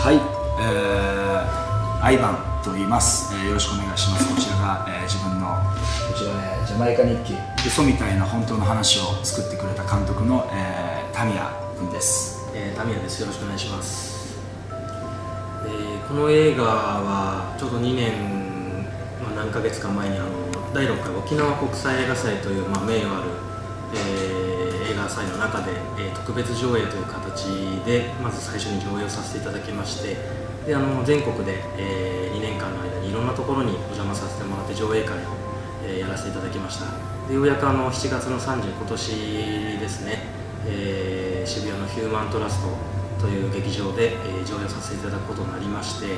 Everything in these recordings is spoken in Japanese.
はい、アイバンと言います。よろしくお願いします。こちらが、自分のこちら、ジャマイカ日記、嘘みたいな本当の話を作ってくれた監督の、タミヤ君です。 タミヤです。よろしくお願いします。この映画はちょうど2年、何ヶ月か前に第6回沖縄国際映画祭という、名誉ある、映画祭の中で、特別上映という形でまず最初に上映をさせていただきまして、で全国で、2年間の間にいろんなところにお邪魔させてもらって上映会を、やらせていただきました。でようやく7月の30日、今年ですね、渋谷のヒューマントラストという劇場で、上映させていただくことになりまして、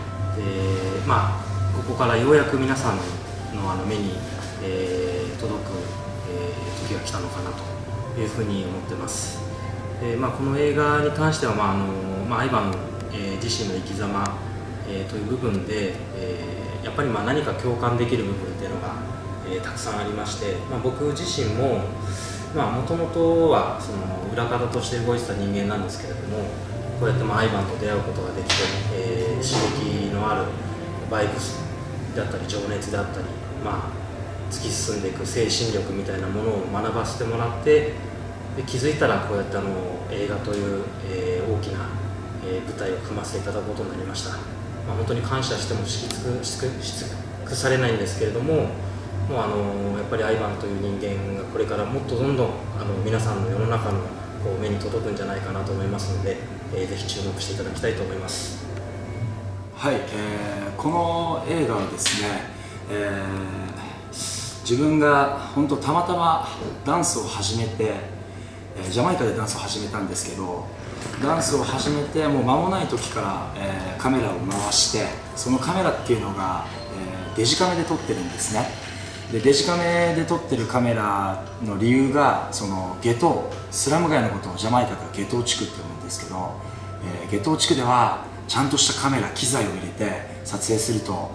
ここからようやく皆さんの目に、届く、時が来たのかなというふうに思ってます。この映画に関しては、アイバンの、自身の生き様、という部分で、やっぱり何か共感できる部分っていうのが、たくさんありまして、僕自身ももともとはその裏方として動いてた人間なんですけれども、こうやってアイバンと出会うことができて、刺激のあるバイブスだったり情熱であったり、突き進んでいく精神力みたいなものを学ばせてもらって、で気づいたらこうやって映画という、大きな、舞台を組ませていただくことになりました。本当に感謝してもし尽くされないんですけれども、やっぱりアイバンという人間がこれからもっとどんどん皆さんの世の中の目に届くんじゃないかなと思いますので、ぜひ注目していただきたいと思います。 はい、この映画はですね、自分が本当たまたまダンスを始めて、ジャマイカでダンスを始めたんですけど、ダンスを始めてもう間もない時から、カメラを回して、そのカメラっていうのが、デジカメで撮ってるんですね。でデジカメで撮ってるカメラの理由が、そのゲトウ、スラム街のことをジャマイカではゲトウ地区って呼ぶんですけど、ゲトウ地区ではちゃんとしたカメラ、機材を入れて撮影すると、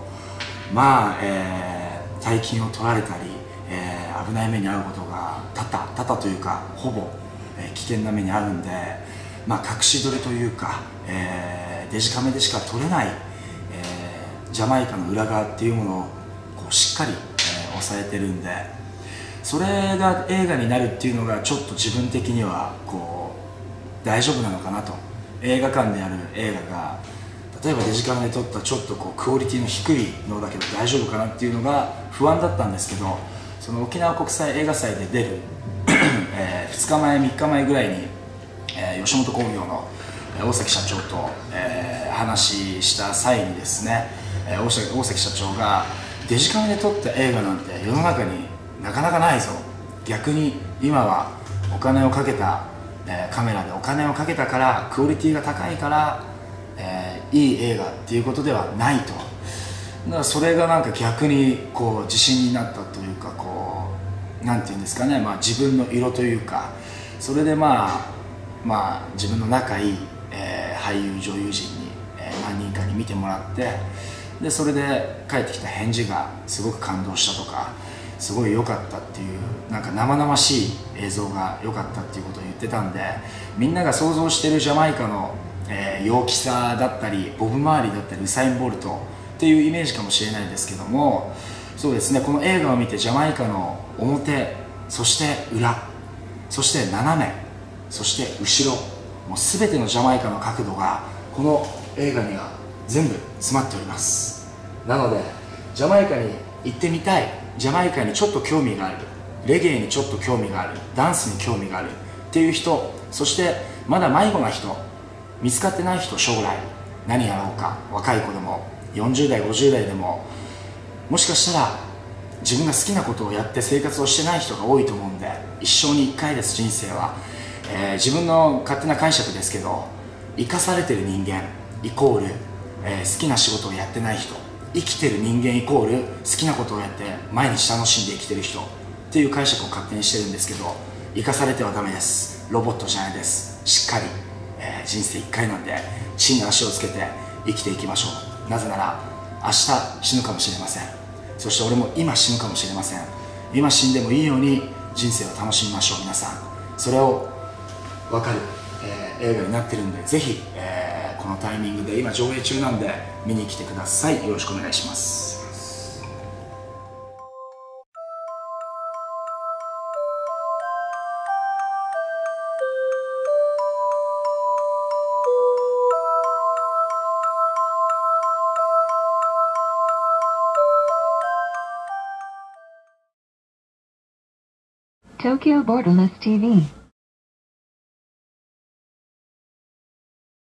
大金を取られたり、危ない目に遭うことが多々というかほぼ、危険な目に遭うんで、隠し撮りというか、デジカメでしか撮れない、ジャマイカの裏側っていうものをしっかり、抑えてるんで、それが映画になるっていうのがちょっと自分的には大丈夫なのかなと。映画館でやる映画が例えばデジカメで撮ったちょっとクオリティの低いのだけど大丈夫かなっていうのが不安だったんですけど、その沖縄国際映画祭で出る2日前3日前ぐらいに、吉本興業の大崎社長と、話した際にですね、大崎社長がデジカメで撮った映画なんて世の中になかなかないぞ、逆に今はお金をかけた、カメラでお金をかけたからクオリティが高いから、いい映画っていうことではないと。だからそれが逆に自信になったというか、なんていうんですかね、自分の色というか、それで自分の仲いい、俳優女優陣に、何人かに見てもらって、でそれで返ってきた返事がすごく感動したとか、すごい良かったっていう、生々しい映像が良かったっていうことを言ってたんで、みんなが想像してるジャマイカの、陽気さだったりボブ・マーリーだったりウサイン・ボルトっていうイメージかもしれないですけども、そうですね、この映画を見てジャマイカの表、そして裏、そして斜め、そして後ろ、もう全てのジャマイカの角度がこの映画には全部詰まっております。なのでジャマイカに行ってみたい、ジャマイカにちょっと興味がある、レゲエにちょっと興味がある、ダンスに興味があるっていう人、そしてまだ迷子な人、見つかってない人、将来何やろうか、若い子でも40代50代でも、もしかしたら自分が好きなことをやって生活をしてない人が多いと思うんで、一生に一回です、人生は。自分の勝手な解釈ですけど、生かされてる人間イコール、好きな仕事をやってない人、生きてる人間イコール好きなことをやって毎日楽しんで生きてる人っていう解釈を勝手にしてるんですけど、生かされてはダメです。ロボットじゃないです。しっかり、人生1回なんで地に足をつけて生きていきましょう。なぜなら明日死ぬかもしれません。そして俺も今死ぬかもしれません。今死んでもいいように人生を楽しみましょう。皆さんそれを分かる、映画になってるんで、ぜひ、ここのタイミングで今上映中なんで見に来てください。よろしくお願いします。 Tokyo Borderless TV